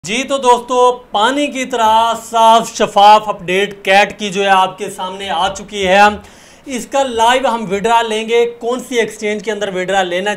जी तो दोस्तों, पानी की तरह साफ शफाफ अपडेट कैट की जो है आपके सामने आ चुकी है। इसका लाइव हम विड्रा लेंगे। कौन सी एक्सचेंज के अंदर विड्रा लेना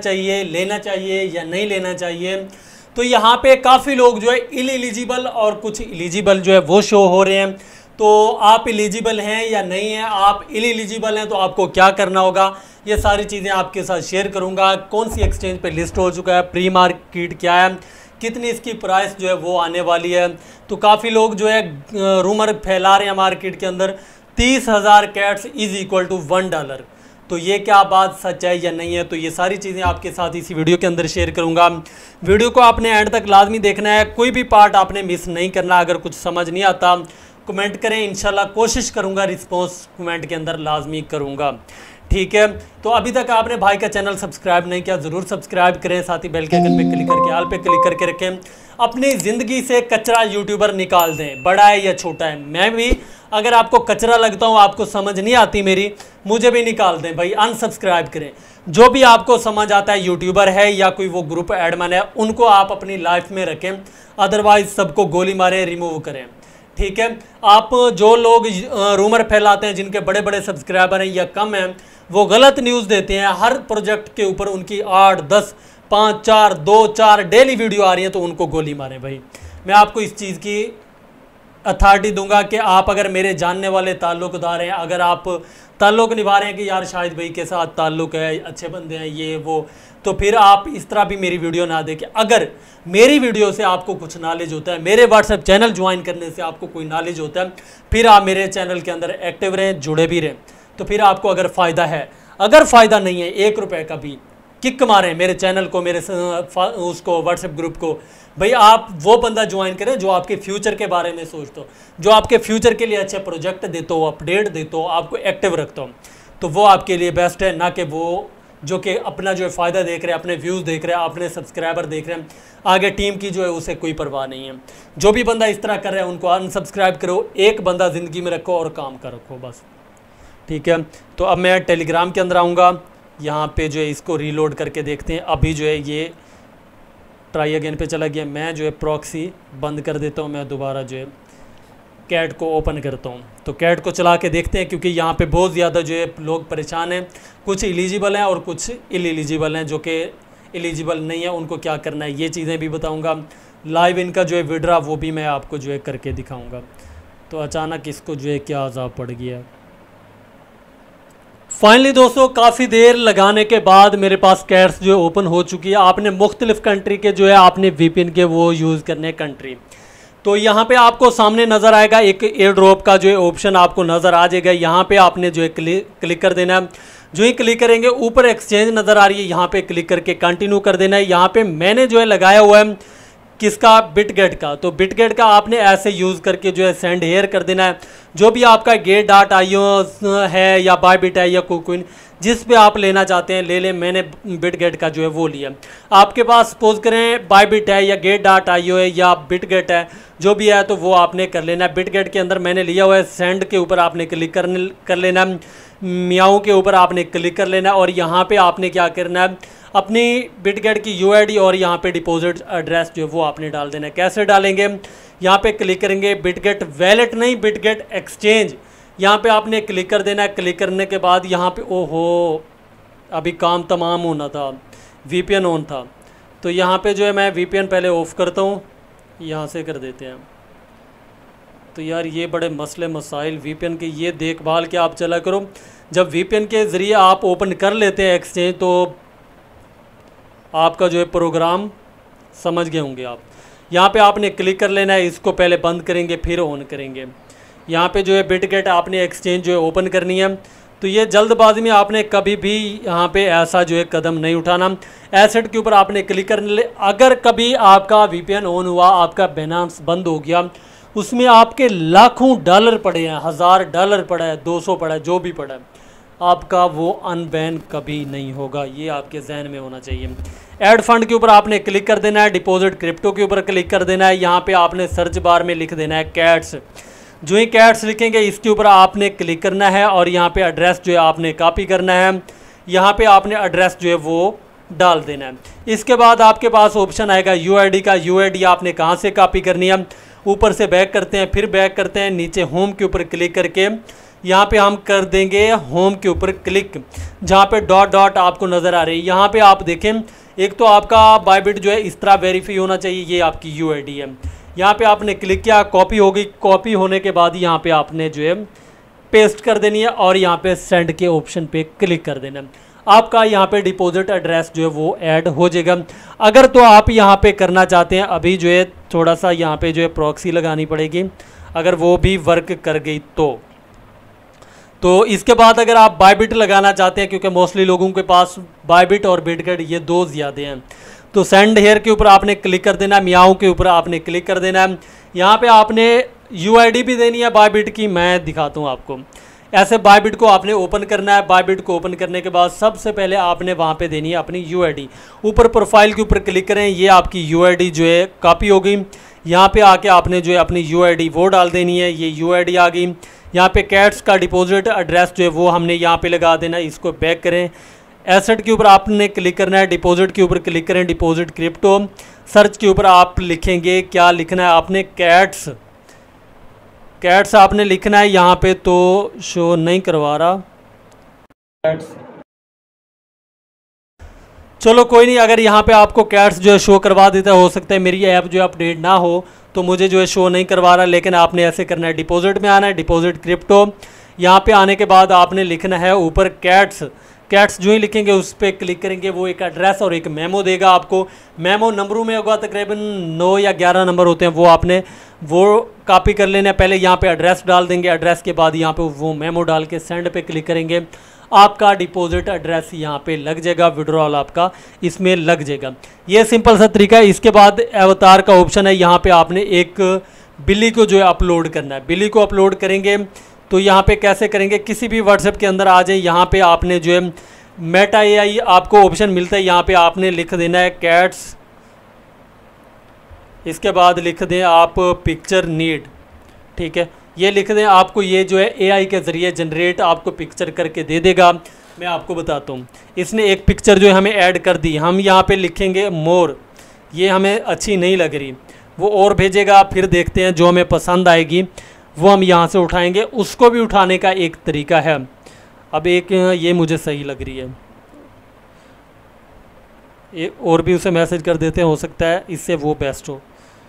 चाहिए या नहीं लेना चाहिए। तो यहाँ पे काफ़ी लोग जो है इलिजिबल और कुछ एलिजिबल जो है वो शो हो रहे हैं। तो आप एलिजिबल हैं या नहीं हैं, आप इलिजिबल हैं तो आपको क्या करना होगा, ये सारी चीज़ें आपके साथ शेयर करूँगा। कौन सी एक्सचेंज पे लिस्ट हो चुका है, प्री मार्केट क्या है, कितनी इसकी प्राइस जो है वो आने वाली है। तो काफ़ी लोग जो है रूमर फैला रहे हैं मार्केट के अंदर 30,000 कैट्स इज़ इक्वल टू $1। तो ये क्या बात सच है या नहीं है, तो ये सारी चीज़ें आपके साथ इसी वीडियो के अंदर शेयर करूंगा। वीडियो को आपने एंड तक लाजमी देखना है, कोई भी पार्ट आपने मिस नहीं करना। अगर कुछ समझ नहीं आता कमेंट करें, इंशाल्लाह कोशिश करूंगा रिस्पॉन्स कमेंट के अंदर लाजमी करूंगा, ठीक है। तो अभी तक आपने भाई का चैनल सब्सक्राइब नहीं किया, ज़रूर सब्सक्राइब करें, साथ ही बेल के आइकन पे क्लिक करके ऑल पे क्लिक करके रखें। अपनी ज़िंदगी से कचरा यूट्यूबर निकाल दें, बड़ा है या छोटा है। मैं भी अगर आपको कचरा लगता हूँ, आपको समझ नहीं आती मेरी, मुझे भी निकाल दें भाई, अनसब्सक्राइब करें। जो भी आपको समझ आता है, यूट्यूबर है या कोई वो ग्रुप एडमिन है, उनको आप अपनी लाइफ में रखें, अदरवाइज सबको गोली मारें, रिमूव करें, ठीक है। आप जो लोग रूमर फैलाते हैं, जिनके बड़े बड़े सब्सक्राइबर हैं या कम हैं, वो गलत न्यूज़ देते हैं। हर प्रोजेक्ट के ऊपर उनकी 8, 10, 5, 4, 2, 4 डेली वीडियो आ रही है, तो उनको गोली मारें भाई। मैं आपको इस चीज़ की अथॉरिटी दूंगा कि आप अगर मेरे जानने वाले ताल्लुकदार हैं, अगर आप ताल्लुक निभा रहे हैं कि यार शाहिद भाई के साथ ताल्लुक है, अच्छे बंदे हैं ये वो, तो फिर आप इस तरह भी मेरी वीडियो ना देखें। अगर मेरी वीडियो से आपको कुछ नॉलेज होता है, मेरे व्हाट्सएप चैनल ज्वाइन करने से आपको कोई नॉलेज होता है, फिर आप मेरे चैनल के अंदर एक्टिव रहें, जुड़े भी रहें, तो फिर आपको अगर फ़ायदा है। अगर फ़ायदा नहीं है, 1 रुपये का भी किक मारें मेरे चैनल को, मेरे उसको व्हाट्सएप ग्रुप को भाई। आप वो बंदा ज्वाइन करें जो आपके फ्यूचर के बारे में सोचता हो, जो आपके फ्यूचर के लिए अच्छे प्रोजेक्ट देता हो, अपडेट देता हो, आपको एक्टिव रखता हो, तो वो आपके लिए बेस्ट है। ना कि वो जो कि अपना जो है फ़ायदा देख रहे हैं, अपने व्यूज़ देख रहे हैं, अपने सब्सक्राइबर देख रहे हैं, आगे टीम की जो है उसे कोई परवाह नहीं है। जो भी बंदा इस तरह कर रहा है उनको अनसब्सक्राइब करो, एक बंदा ज़िंदगी में रखो और काम का रखो बस, ठीक है। तो अब मैं टेलीग्राम के अंदर आऊँगा, यहाँ पे जो है इसको रीलोड करके देखते हैं। अभी जो है ये ट्राई अगेन पे चला गया। मैं जो है प्रॉक्सी बंद कर देता हूँ, मैं दोबारा जो है कैट को ओपन करता हूँ। तो कैट को चला के देखते हैं, क्योंकि यहाँ पे बहुत ज़्यादा जो है लोग परेशान हैं। कुछ एलिजिबल हैं और कुछ इलिजिबल हैं। जो कि एलिजिबल नहीं है उनको क्या करना है, ये चीज़ें भी बताऊँगा। लाइव इनका जो है विड्रा वो भी मैं आपको जो है करके दिखाऊँगा। तो अचानक इसको जो है क्या अज़ाब पड़ गया। फाइनली दोस्तों, काफ़ी देर लगाने के बाद मेरे पास कैट्स जो है ओपन हो चुकी है। आपने मुख्तलिफ़ कंट्री के जो है आपने VPN के वो यूज़ करने कंट्री। तो यहाँ पे आपको सामने नज़र आएगा एक एयर ड्रॉप का जो है ऑप्शन आपको नज़र आ जाएगा। यहाँ पे आपने जो है क्लिक कर देना है। जो ही क्लिक करेंगे ऊपर एक्सचेंज नज़र आ रही है, यहाँ पे क्लिक करके कंटिन्यू कर देना है। यहाँ पे मैंने जो है लगाया हुआ है किसका, बिटगेट का। तो बिटगेट का आपने ऐसे यूज़ करके जो है सेंड हेयर कर देना है। जो भी आपका get.io है या बायबिट है या कोइन, जिस पे आप लेना चाहते हैं ले लें। मैंने बिटगेट का जो है वो लिया। आपके पास सपोज करें बायबिट है या get.io है या बिटगेट है, जो भी है तो वो आपने कर लेना है। बिटगेट के अंदर मैंने लिया हुआ है, सेंड के ऊपर आपने क्लिक कर लेना, मियाओ के ऊपर आपने क्लिक कर लेना, और यहाँ पे आपने क्या करना है, अपनी बिटगेट की UID और यहाँ पे डिपॉजिट एड्रेस जो है वो आपने डाल देना है। कैसे डालेंगे, यहाँ पे क्लिक करेंगे, बिटगेट वैलेट नहीं बिटगेट एक्सचेंज, यहाँ पे आपने क्लिक कर देना है। क्लिक करने के बाद यहाँ पे ओहो अभी काम तमाम होना था, VPN ऑन था। तो यहाँ पे जो है मैं VPN पहले ऑफ़ करता हूँ, यहाँ से कर देते हैं। तो यार ये बड़े मसले मसाइल VPN के, ये देखभाल के आप चला करो। जब VPN के ज़रिए आप ओपन कर लेते हैं एक्सचेंज, तो आपका जो है प्रोग्राम समझ गए होंगे आप। यहाँ पे आपने क्लिक कर लेना है, इसको पहले बंद करेंगे फिर ऑन करेंगे। यहाँ पे जो है बिटगेट आपने एक्सचेंज जो है ओपन करनी है। तो ये जल्दबाजी में आपने कभी भी यहाँ पे ऐसा जो है कदम नहीं उठाना। एसेट के ऊपर आपने क्लिक कर ले। अगर कभी आपका VPN ऑन हुआ, आपका बाइनेंस बंद हो गया, उसमें आपके लाखों डॉलर पड़े हैं, $1000 पड़ा है, 200 पड़ा है, जो भी पड़ा है, आपका वो अनबैन कभी नहीं होगा। ये आपके जहन में होना चाहिए। ऐड फंड के ऊपर आपने क्लिक कर देना है, डिपॉजिट क्रिप्टो के ऊपर क्लिक कर देना है। यहाँ पे आपने सर्च बार में लिख देना है कैट्स। जो ही कैट्स लिखेंगे इसके ऊपर आपने क्लिक करना है, और यहाँ पे एड्रेस जो है आपने कॉपी करना है। यहाँ पे आपने एड्रेस जो है वो डाल देना है। इसके बाद आपके पास ऑप्शन आएगा यूआईडी का। यूआईडी आपने कहाँ से कॉपी करनी है, ऊपर से बैक करते हैं, फिर बैक करते हैं, नीचे होम के ऊपर क्लिक करके यहाँ पे हम कर देंगे होम के ऊपर क्लिक, जहाँ पे डॉट डॉट आपको नज़र आ रही है। यहाँ पे आप देखें, एक तो आपका बायबिट जो है इस तरह वेरीफाई होना चाहिए, ये आपकी यूआईडी है। यहाँ पे आपने क्लिक किया, कॉपी हो गई। कॉपी होने के बाद यहाँ पे आपने जो है पेस्ट कर देनी है और यहाँ पे सेंड के ऑप्शन पे क्लिक कर देना। आपका यहाँ पे डिपॉजिट एड्रेस जो है वो ऐड हो जाएगा। अगर तो आप यहाँ पे करना चाहते हैं, अभी जो है थोड़ा सा यहाँ पे जो है प्रॉक्सी लगानी पड़ेगी, अगर वो भी वर्क कर गई तो इसके बाद अगर आप बायबिट लगाना चाहते हैं, क्योंकि मोस्टली लोगों के पास बायबिट और बिटगेट ये दो ज़्यादा हैं, तो सेंड हेयर के ऊपर आपने क्लिक कर देना है, मियाओ के ऊपर आपने क्लिक कर देना है। यहाँ पे आपने यूआईडी भी देनी है बायबिट की, मैं दिखाता हूँ आपको। ऐसे बायबिट को आपने ओपन करना है। बायबिट को ओपन करने के बाद सबसे पहले आपने वहाँ पे देनी है अपनी यूआईडी। ऊपर प्रोफाइल के ऊपर क्लिक करें, ये आपकी यूआईडी जो है कॉपी हो गई। यहाँ पे आके आपने जो है अपनी यूआईडी वो डाल देनी है, ये यूआईडी आ गई। यहाँ पे कैट्स का डिपॉजिट एड्रेस जो है वो हमने यहाँ पे लगा देना है। इसको बैक करें, एसेट के ऊपर आपने क्लिक करना है, डिपॉजिट के ऊपर क्लिक करें, डिपॉजिट क्रिप्टो। सर्च के ऊपर आप लिखेंगे, क्या लिखना है आपने, कैट्स आपने लिखना है। यहाँ पे तो शो नहीं करवा रहा कैट्स, चलो कोई नहीं। अगर यहाँ पे आपको कैट्स जो है शो करवा देता है, हो सकता है मेरी ऐप जो है अपडेट ना हो तो मुझे जो है शो नहीं करवा रहा, लेकिन आपने ऐसे करना है। डिपॉजिट में आना है, डिपॉजिट क्रिप्टो। यहाँ पे आने के बाद आपने लिखना है ऊपर कैट्स जो ही लिखेंगे उस पर क्लिक करेंगे, वो एक एड्रेस और एक मेमो देगा आपको। मेमो नंबरों में होगा, तकरीबन 9 या 11 नंबर होते हैं, वो आपने वो कॉपी कर लेना है। पहले यहाँ पे एड्रेस डाल देंगे, एड्रेस के बाद यहाँ पे वो मेमो डाल के सेंड पे क्लिक करेंगे, आपका डिपॉजिट एड्रेस यहाँ पे लग जाएगा, विड्रॉल आपका इसमें लग जाएगा। ये सिंपल सा तरीका है। इसके बाद अवतार का ऑप्शन है, यहाँ पे आपने एक बिल्ली को जो है अपलोड करना है। बिल्ली को अपलोड करेंगे तो यहाँ पे कैसे करेंगे, किसी भी व्हाट्सएप के अंदर आ जाए, यहाँ पे आपने जो है मेटा एआई आपको ऑप्शन मिलता है, यहाँ पे आपने लिख देना है कैट्स, इसके बाद लिख दें आप पिक्चर नीड, ठीक है, ये लिख दें। आपको ये जो है एआई के ज़रिए जनरेट आपको पिक्चर करके दे देगा। मैं आपको बताता हूँ, इसने एक पिक्चर जो है हमें ऐड कर दी। हम यहाँ पे लिखेंगे मोर, ये हमें अच्छी नहीं लग रही, वो और भेजेगा। फिर देखते हैं जो हमें पसंद आएगी वो हम यहाँ से उठाएंगे। उसको भी उठाने का एक तरीका है। अब एक ये मुझे सही लग रही है, ये और भी उसे मैसेज कर देते हैं, हो सकता है इससे वो बेस्ट हो।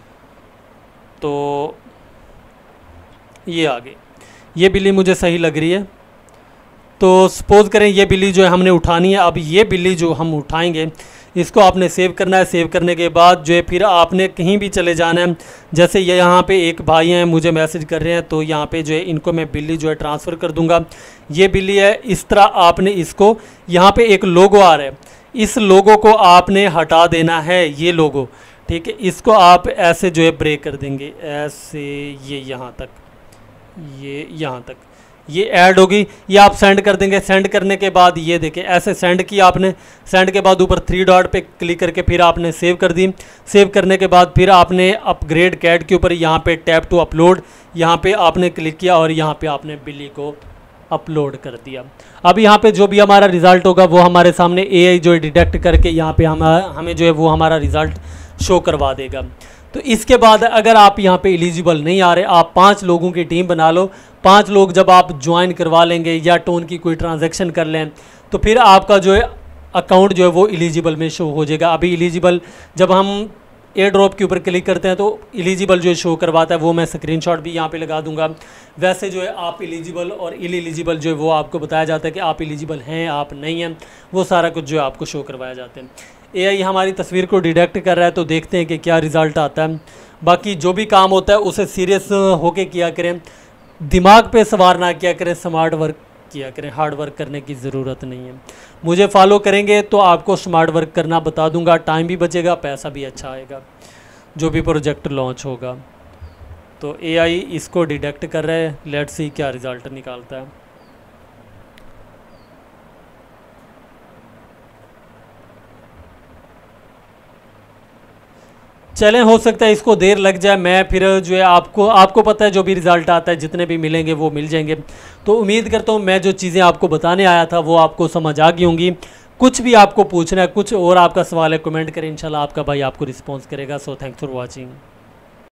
तो ये आ गई, ये बिल्ली मुझे सही लग रही है। तो सपोज़ करें ये बिल्ली जो है हमने उठानी है। अब ये बिल्ली जो हम उठाएंगे, इसको आपने सेव करना है। सेव करने के बाद जो है फिर आपने कहीं भी चले जाना है। जैसे ये यहाँ पे एक भाई हैं मुझे मैसेज कर रहे हैं, तो यहाँ पे जो है इनको मैं बिल्ली जो है ट्रांसफ़र कर दूँगा। ये बिल्ली है, इस तरह आपने इसको, यहाँ पे एक लोगो आ रहा है, इस लोगो को आपने हटा देना है, ये लोगो, ठीक है। इसको आप ऐसे जो है ब्रेक कर देंगे, ऐसे ये यहाँ तक, ये यहाँ तक, ये ऐड होगी। ये आप सेंड कर देंगे। सेंड करने के बाद ये देखें, ऐसे सेंड किया आपने। सेंड के बाद ऊपर 3 डॉट पे क्लिक करके फिर आपने सेव कर दी। सेव करने के बाद फिर आपने अपग्रेड कैट के ऊपर यहाँ पे टैप टू अपलोड, यहाँ पे आपने क्लिक किया और यहाँ पे आपने बिल्ली को अपलोड कर दिया। अब यहाँ पे जो भी हमारा रिज़ल्ट होगा वो हमारे सामने एआई जो है डिटेक्ट करके यहाँ पे हमें जो है वो हमारा रिज़ल्ट शो करवा देगा। तो इसके बाद अगर आप यहाँ पे एलिजिबल नहीं आ रहे, आप 5 लोगों की टीम बना लो। 5 लोग जब आप ज्वाइन करवा लेंगे या टोन की कोई ट्रांजैक्शन कर लें, तो फिर आपका जो है अकाउंट जो है वो एलिजिबल में शो हो जाएगा। अभी एलिजिबल जब हम एयर ड्रॉप के ऊपर क्लिक करते हैं तो एलिजिबल जो शो करवाता है, वो मैं स्क्रीनशॉट भी यहाँ पे लगा दूंगा। वैसे जो है आप एलिजिबल और इनएलिजिबल जो है वो आपको बताया जाता है कि आप एलिजिबल हैं, आप नहीं हैं, वो सारा कुछ जो है आपको शो करवाया जाता है। एआई हमारी तस्वीर को डिटेक्ट कर रहा है, तो देखते हैं कि क्या रिज़ल्ट आता है। बाकी जो भी काम होता है उसे सीरियस होके किया करें, दिमाग पे सवार ना किया करें, स्मार्ट वर्क किया करें, हार्ड वर्क करने की ज़रूरत नहीं है। मुझे फॉलो करेंगे तो आपको स्मार्ट वर्क करना बता दूंगा, टाइम भी बचेगा, पैसा भी अच्छा आएगा जो भी प्रोजेक्ट लॉन्च होगा। तो एआई इसको डिटेक्ट कर रहा है, लेट्स सी क्या रिज़ल्ट निकालता है। चलें, हो सकता है इसको देर लग जाए, मैं फिर जो है आपको पता है जो भी रिज़ल्ट आता है जितने भी मिलेंगे वो मिल जाएंगे। तो उम्मीद करता हूँ मैं जो चीज़ें आपको बताने आया था वो आपको समझ आ गई होंगी। कुछ भी आपको पूछना है, कुछ और आपका सवाल है, कमेंट करें, इंशाल्लाह आपका भाई आपको रिस्पॉन्स करेगा। So thanks for watching.